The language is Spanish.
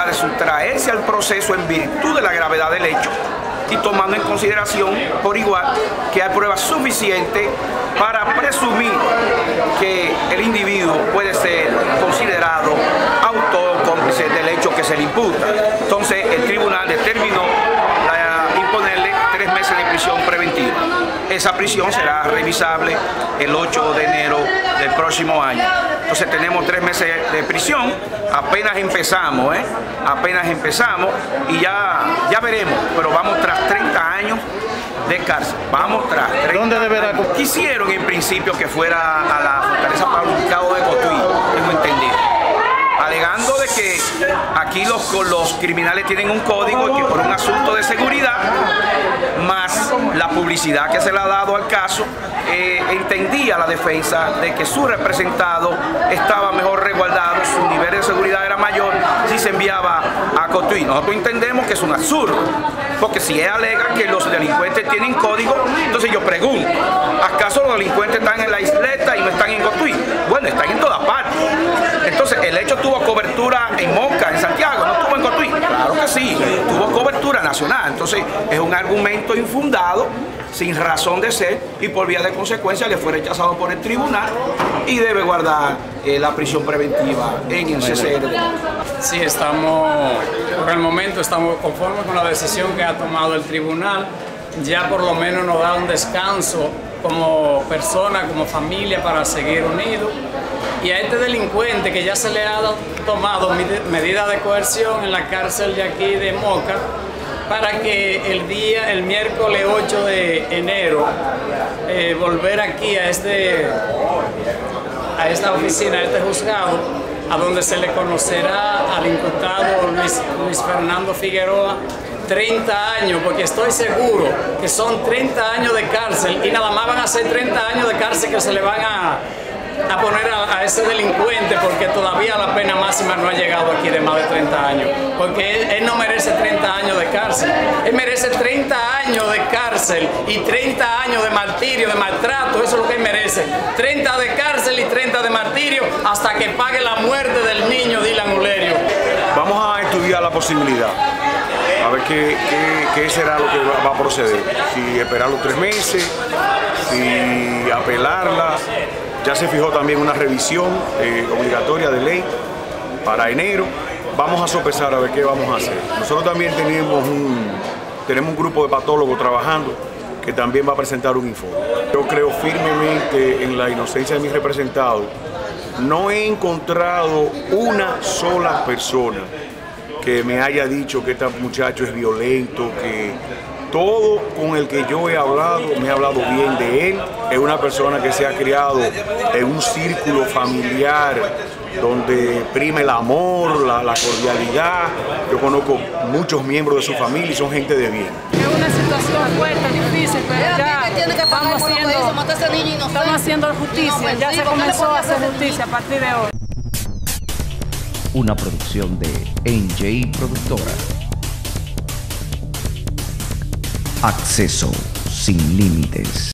posibilidad de sustraerse al proceso en virtud de la gravedad del hecho y tomando en consideración por igual que hay pruebas suficientes para presumir que el individuo puede ser considerado autor o cómplice del hecho que se le imputa. Entonces el tribunal determinó imponerle 3 meses de prisión preventiva. Esa prisión será revisable el 8 de enero del próximo año. Entonces tenemos 3 meses de prisión, apenas empezamos, apenas empezamos y ya veremos, pero vamos tras 30 años de cárcel, vamos tras 30 ¿Dónde deberá? años. Quisieron en principio que fuera a la Fortaleza Pablo Hurtado de Cotuí, tengo entendido, alegando de que aquí los criminales tienen un código y que por un asunto de seguridad, más la publicidad que se le ha dado al caso, entendía la defensa de que su representado estaba mejor resguardado, su nivel de seguridad era mayor si se enviaba a Cotuí. Nosotros entendemos que es un absurdo, porque si él alega que los delincuentes tienen código, entonces yo pregunto, ¿acaso los delincuentes están en la isleta y no están en Cotuí? Bueno, están en todas partes. Entonces, ¿el hecho tuvo cobertura en Moca, en Santiago? ¿No estuvo en Cotuí? Claro que sí, tuvo cobertura nacional. Entonces, es un argumento infundado, sin razón de ser, y por vía de consecuencia le fue rechazado por el tribunal y debe guardar la prisión preventiva en el CCR. Sí, por el momento estamos conformes con la decisión que ha tomado el tribunal. Ya por lo menos nos da un descanso como persona, como familia, para seguir unidos. Y a este delincuente que ya se le ha tomado medida de coerción en la cárcel de aquí de Moca, para que el miércoles 8 de enero, volver aquí a esta oficina, a este juzgado, a donde se le conocerá al imputado Luis Fernando Figueroa 30 años, porque estoy seguro que son 30 años de cárcel y nada más van a ser 30 años de cárcel que se le van a poner a ese delincuente, porque todavía la pena máxima no ha llegado aquí de más de 30 años, porque él no merece 30 años de cárcel, él merece 30 años de cárcel y 30 años de martirio, de maltrato, eso es lo que él merece, 30 de cárcel y 30 de martirio hasta que pague la muerte del niño Dylan Ulerio. Vamos a estudiar la posibilidad, a ver qué será lo que va a proceder, si esperar los 3 meses, si apelarla. Ya se fijó también una revisión obligatoria de ley para enero. Vamos a sopesar a ver qué vamos a hacer. Nosotros también tenemos un grupo de patólogos trabajando que también va a presentar un informe. Yo creo firmemente en la inocencia de mis representados. No he encontrado una sola persona que me haya dicho que este muchacho es violento, que todo con el que yo he hablado, me he hablado bien de él. Es una persona que se ha criado en un círculo familiar donde prima el amor, la cordialidad. Yo conozco muchos miembros de su familia y son gente de bien. Es una situación fuerte, difícil, pero ya estamos haciendo justicia, ya se comenzó a hacer justicia a partir de hoy. Una producción de NJ Productora. Acceso sin límites.